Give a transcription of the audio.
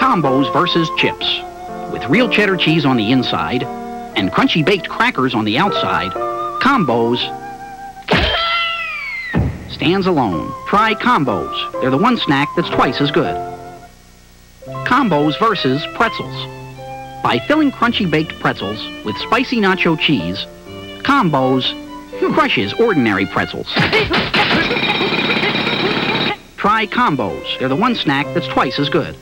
Combos versus chips. With real cheddar cheese on the inside and crunchy baked crackers on the outside, Combos stands alone. Try Combos. They're the one snack that's twice as good. Combos versus pretzels. By filling crunchy baked pretzels with spicy nacho cheese, Combos crushes ordinary pretzels. Try Combos. They're the one snack that's twice as good.